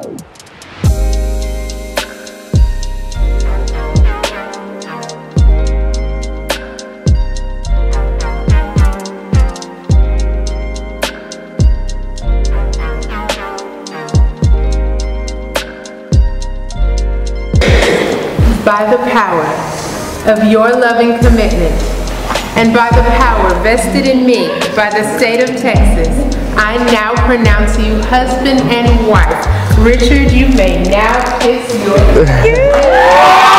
By the power of your loving commitment and by the power vested in me by the state of Texas, I now pronounce you husband and wife. Richard, you may now kiss your